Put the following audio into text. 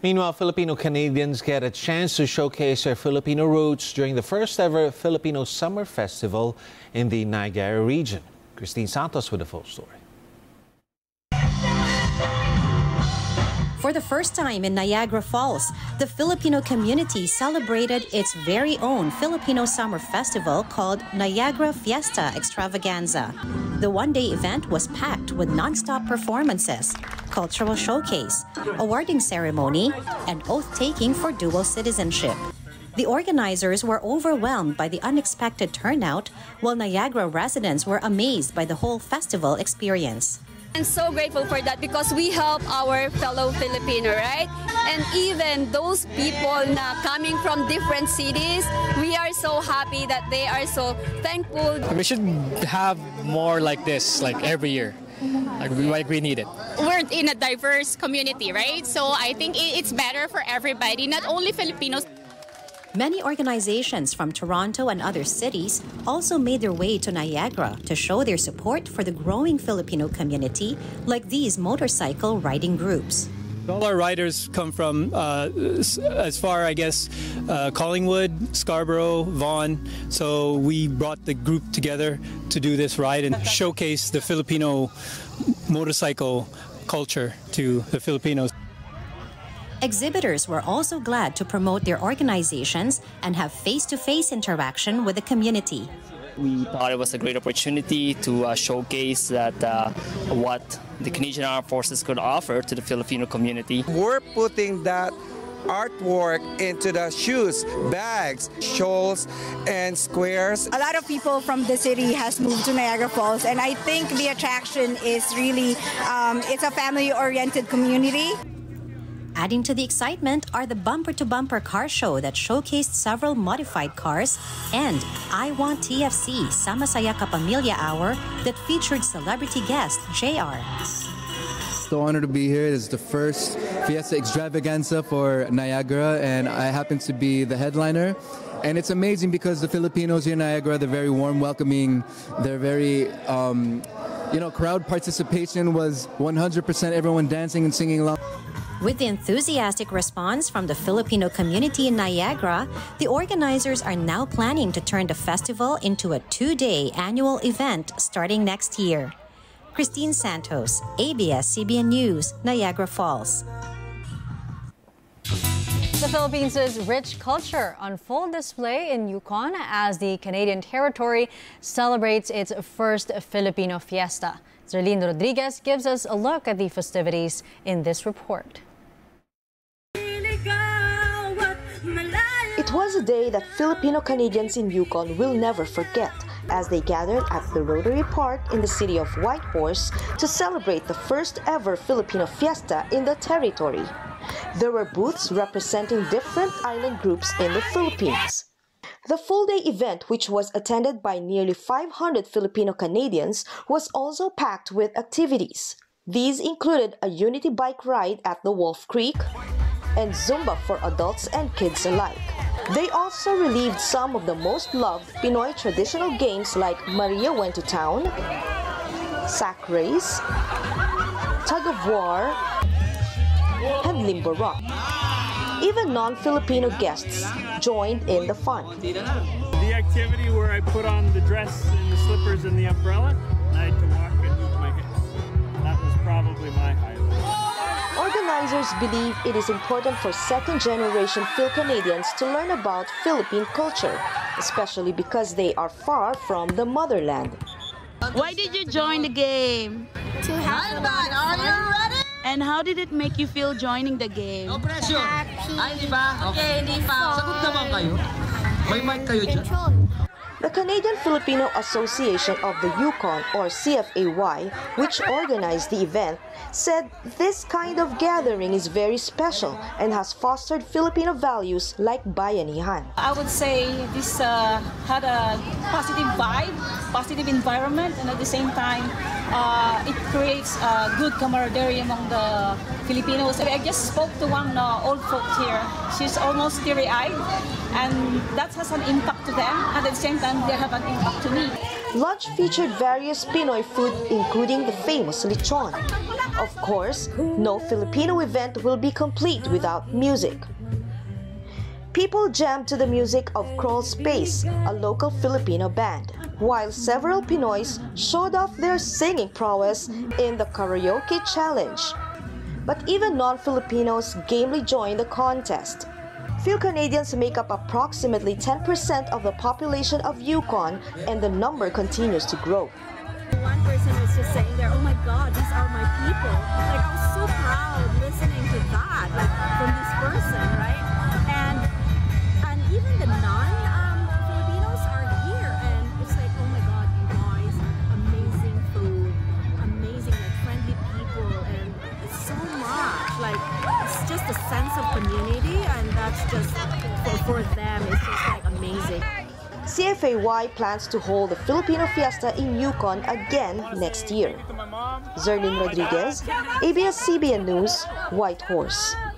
Meanwhile, Filipino Canadians get a chance to showcase their Filipino roots during the first ever Filipino Summer Festival in the Niagara region. Christine Santos with the full story. For the first time in Niagara Falls, the Filipino community celebrated its very own Filipino Summer Festival called Niagara Fiesta Extravaganza. The one-day event was packed with non-stop performances, cultural showcase, awarding ceremony, and oath-taking for dual citizenship. The organizers were overwhelmed by the unexpected turnout, while Niagara residents were amazed by the whole festival experience. I'm so grateful for that because we help our fellow Filipino, right? And even those people coming from different cities, we are so happy that they are so thankful. We should have more like this, like every year. Like we need it. We're in a diverse community, right? So I think it's better for everybody, not only Filipinos. Many organizations from Toronto and other cities also made their way to Niagara to show their support for the growing Filipino community, like these motorcycle riding groups. All our riders come from as far, I guess, Collingwood, Scarborough, Vaughan. So we brought the group together to do this ride and showcase the Filipino motorcycle culture to the Filipinos. Exhibitors were also glad to promote their organizations and have face-to-face interaction with the community. We thought it was a great opportunity to showcase that what the Canadian Armed Forces could offer to the Filipino community. We're putting that artwork into the shoes, bags, shawls, and squares. A lot of people from the city has moved to Niagara Falls, and I think the attraction is really, it's a family-oriented community. Adding to the excitement are the bumper-to-bumper car show that showcased several modified cars and I Want TFC Sama-Saya Kapamilya Hour that featured celebrity guest JR. So honored to be here. This is the first Fiesta Extravaganza for Niagara, and I happen to be the headliner. And it's amazing because the Filipinos here in Niagara, they're very warm, welcoming. They're very, crowd participation was 100%, everyone dancing and singing along. With the enthusiastic response from the Filipino community in Niagara, the organizers are now planning to turn the festival into a 2-day annual event starting next year. Christine Santos, ABS-CBN News, Niagara Falls. The Philippines' rich culture on full display in Yukon as the Canadian territory celebrates its first Filipino fiesta. Zerlene Rodriguez gives us a look at the festivities in this report. It was a day that Filipino Canadians in Yukon will never forget as they gathered at the Rotary Park in the city of Whitehorse to celebrate the first ever Filipino fiesta in the territory. There were booths representing different island groups in the Philippines. The full-day event, which was attended by nearly 500 Filipino Canadians, was also packed with activities. These included a unity bike ride at the Wolf Creek and Zumba for adults and kids alike. They also relieved some of the most loved Pinoy traditional games like Maria Went to Town, Sack Race, Tug of War, and Limbo Rock. Even non-Filipino guests joined in the fun. The activity where I put on the dress and the slippers and the umbrella, and I had to walk and move my hips. That was probably my highlight. Organizers believe it is important for second-generation Fil-Canadians to learn about Philippine culture, especially because they are far from the motherland. Why did you join the game? To have fun. Are you ready? And how did it make you feel joining the game? No pressure. Ay, di ba? Okay, di ba? Sagot naman kayo. May mic kayo dyan. The Canadian Filipino Association of the Yukon, or CFAY, which organized the event, said this kind of gathering is very special and has fostered Filipino values like bayanihan. I would say this had a positive vibe, positive environment, and at the same time, it creates good camaraderie among the Filipinos. I just spoke to one old folk here. She's almost teary-eyed, and that has an impact to them, and at the same time, they have an impact to me. Lunch featured various Pinoy food, including the famous lechon. Of course, no Filipino event will be complete without music. People jammed to the music of Crawl Space, a local Filipino band, while several Pinoys showed off their singing prowess in the karaoke challenge. But even non-Filipinos gamely joined the contest. Phil-Canadians make up approximately 10% of the population of Yukon, and the number continues to grow. One person was just saying there, "Oh my God, these are my people." Like, I was so proud listening to that, like, from this person, right? And even the non-Filipinos are here, and it's like, oh my God, you guys, amazing food, amazing, like, friendly people, and it's so much, like, it's just a sense of community, and that's just, for them, it's just like amazing. CFAY plans to hold the Filipino Fiesta in Yukon again next year. Zerlyn Rodriguez, ABS-CBN News, Whitehorse.